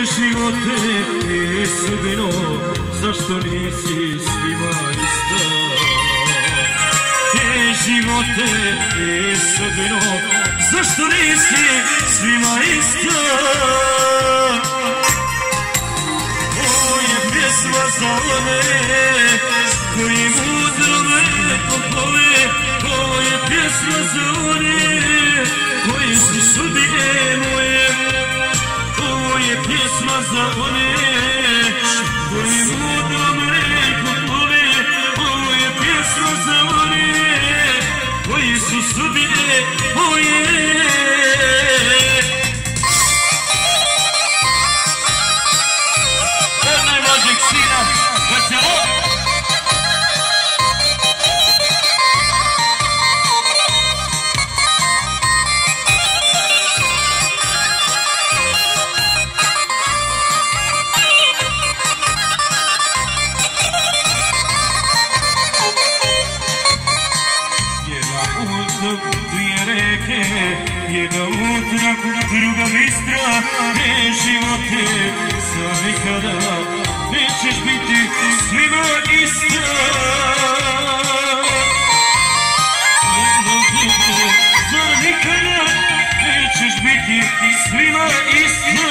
živote i sudbino, zašto nisi svima ista? Živote i sudbino, zašto nisi svima ista? Ovo je pjesma za one koji mudro me popove. Ovo je pjesma za one koji su sudbine moje. Ovo je pjesma za one koji mudro me popove. Ovo je pjesma za one koji su sudbine moje. Od najmlađeg sina, Vacelo. Jedna utra, druga bistra, ne živote, za nikada nećeš biti svima ista. Za nikada nećeš biti svima ista.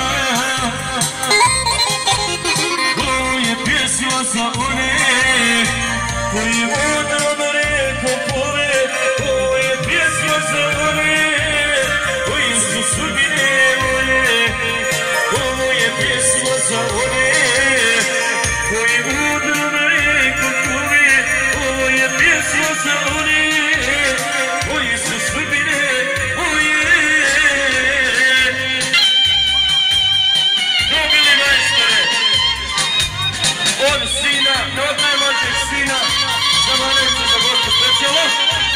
Ovo je pjesma za one koji mudro me popove. Ovo je pjesma za one sudbine moje. Ovo je pjesma za one koji mudro me popove. Ovo je pjesma za one koji su sudbine moje. Dobili majstore od sina, od najmlađeg sina, za Manevca, za Gorko Specijalno.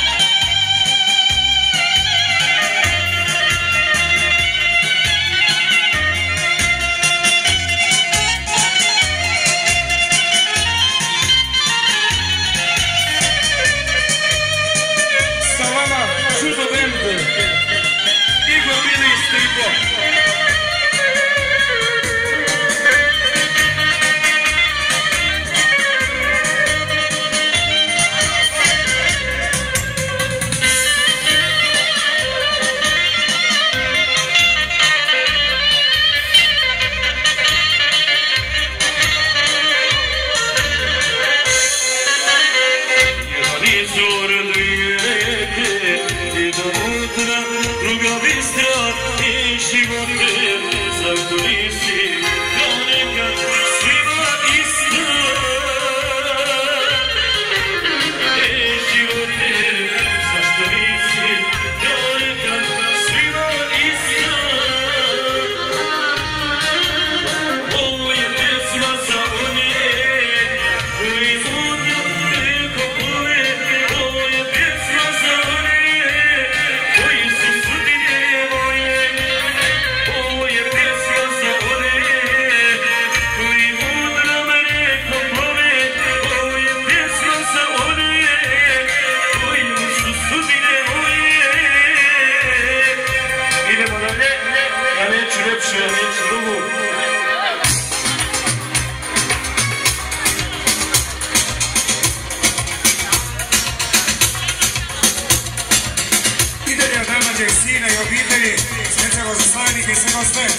Sina i obitelji, specijalno za slavnike i sve goste.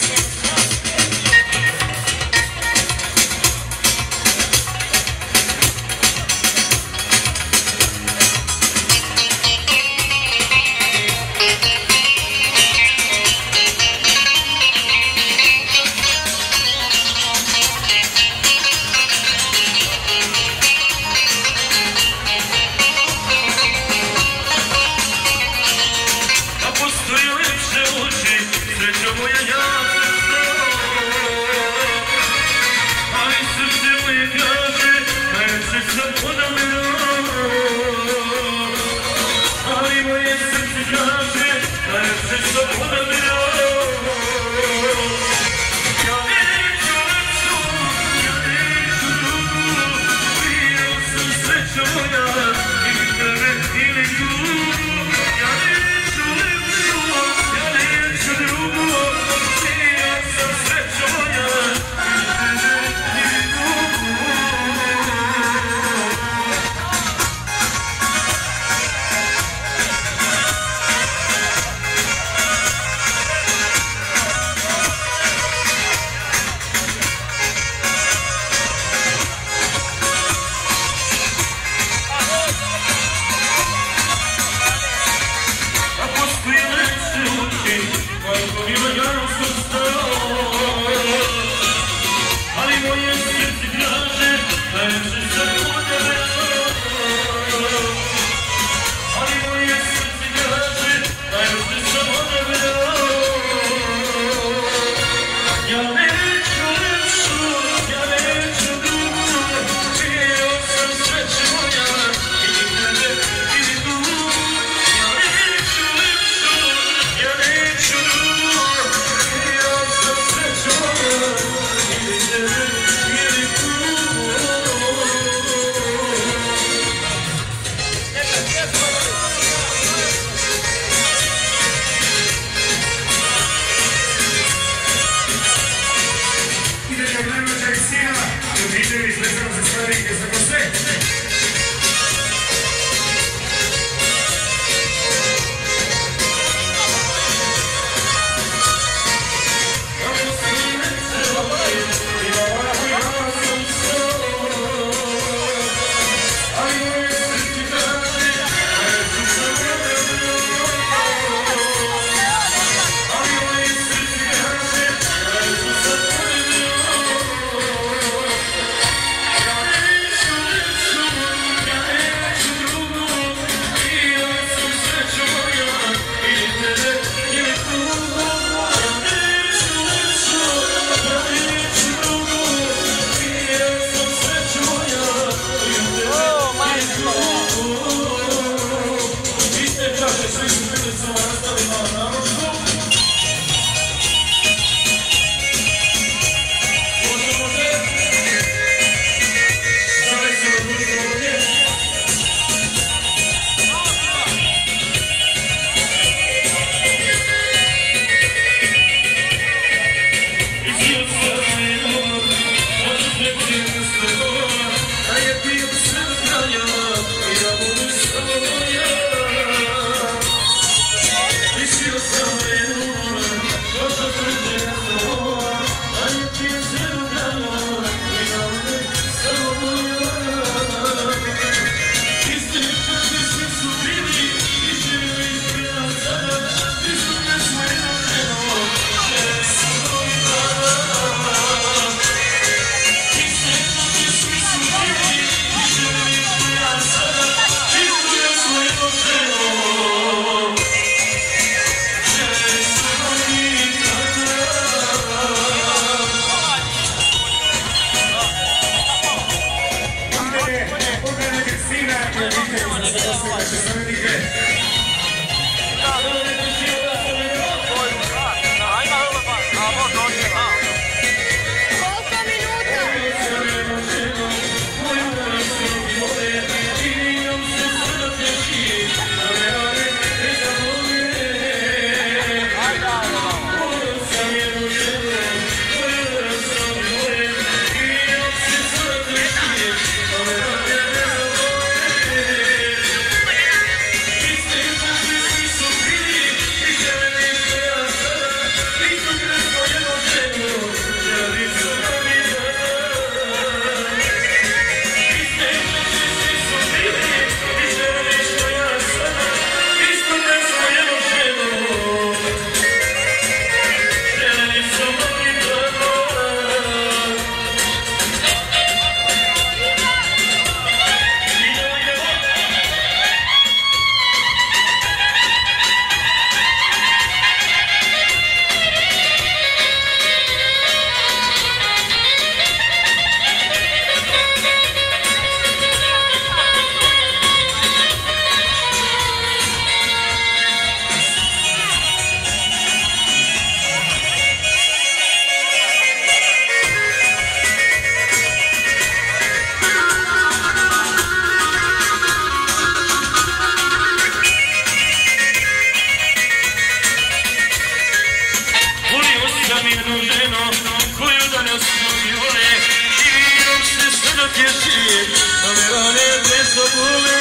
ženo koju danas mnogi vole i vinom se sada tješi da me rane ne zabole.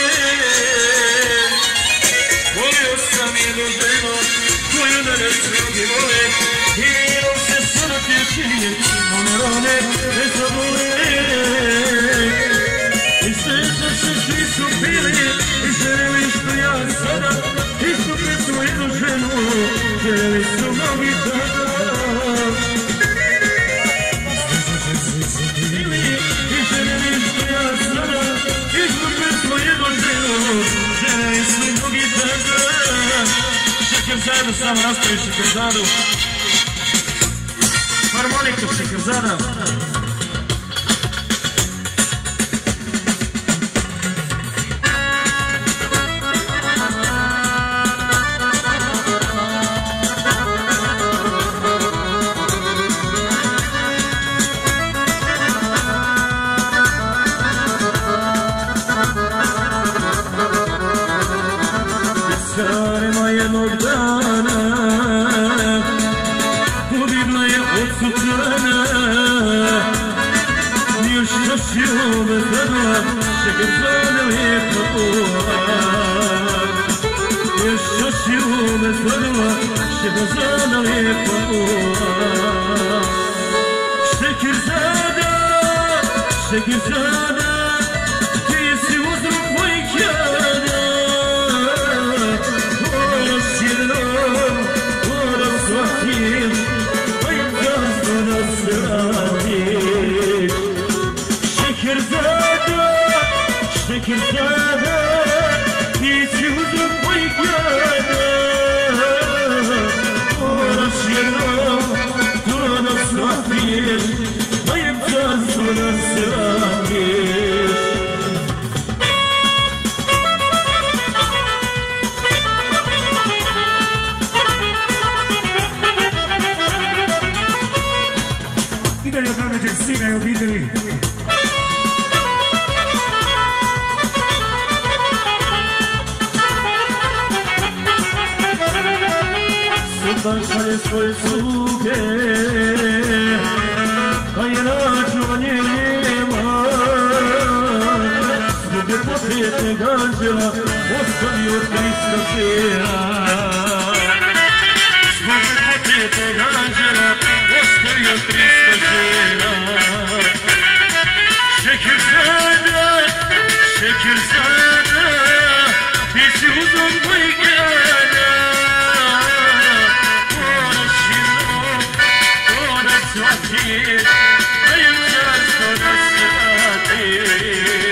Volio sam jednu ženu koju danas mnogi vole i vinom se sada tješi da me rane ne zabole. I sreća se svi su bili i željeli što ja sada istu pesmu jednu ženu željeli su mnogi tada. I željeli što ja sada istu pesmu jednu ženu željeli su mnogi tada. Šekerzadu samo nastavi Šekerzadu. Harmonika Šekerzada. Sarima jednog dana pobjegla je od sutrana, još noću me zrla Šekerzada lijepa ova. Još noću me zrla Šekerzada lijepa ova. Šekerzada, Šekerzada, ti si uzrok mojih jada. Šekerzada, Šekerzada, ti si uzrok mojih jada. Moraš jednom to da shvatiš, moje carstvo da se vratiš. Idalje odavljate sina i obitelji. Sultan šalje svoje sluge, a je načuvanje nema. Zbog ljepote anđela ostavio 300 žena. Zbog ljepote anđela ostavio 300 žena. Šekerzada, Šekerzada, ti si uzrok mojih jada. Shvatir, da je carstvo da se vrati.